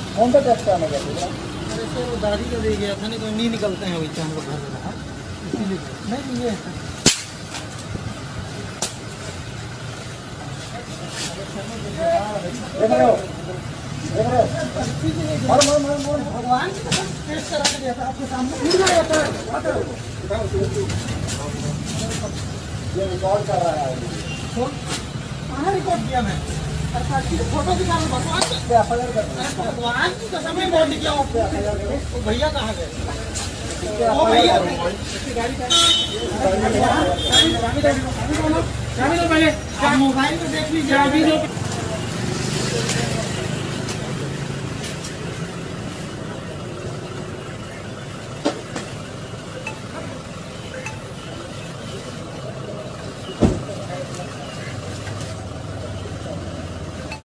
कौन सा टेस्ट करने गया था? अरे सर दाढ़ी का दे गया था, नहीं तो नहीं निकलते हैं वैसे हम लोग घर में रहा, इसीलिए नहीं ये देख रहे हो भगवान की कसम टेस्ट करा के दिया था आपके सामने। ये रिकॉर्ड कर रहा है। कहाँ रिकॉर्ड किया मैं? फोटो दिखा भगवान की कसम में बोल दिया। भैया कहाँ गए? मोबाइल में देख लीजिए।